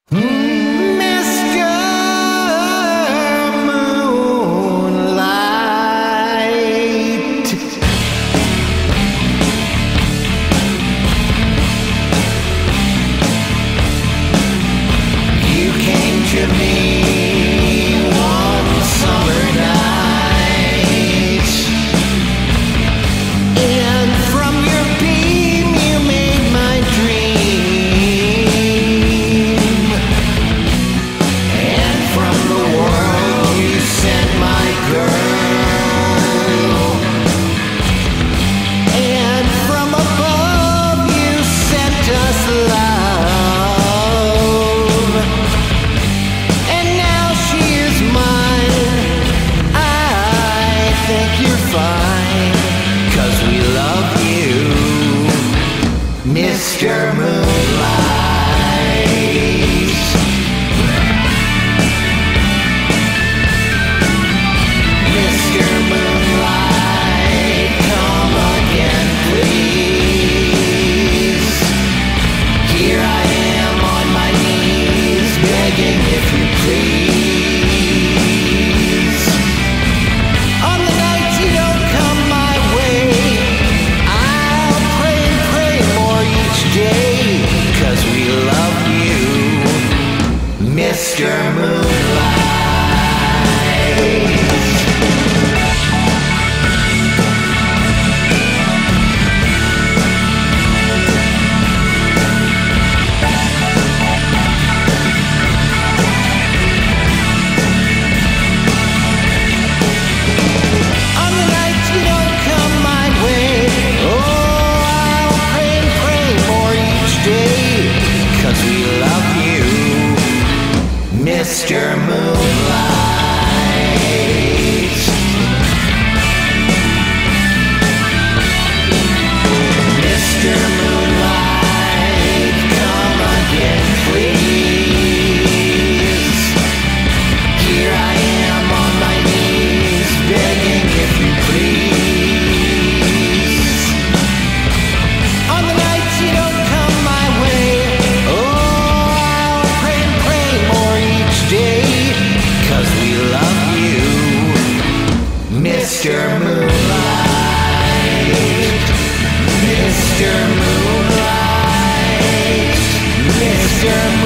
Mr. Moonlight, you came to me one summer night, and from your beam you made my dream, and from the world you sent my girl, and from above you sent us love, and now she is mine. I think you're fine, 'cause we love you, Mr. Moonlight. Mr. Moonlight, come again, please. Here I am on my knees, begging if you please. On the nights you don't come my way, I'll pray and pray more each day, 'cause we love you, Mr. Moonlight. On the nights you don't come my way, I'll pray and pray more each day, 'cause we love you, Mr. Moonlight. Mr. Moonlight, come again, please. Here I am on my knees, begging if you please. On the nights you don't come my way, I'll pray and pray more each day, 'cause we love you, Mr. Moonlight. Mr. Moonlight, Mr.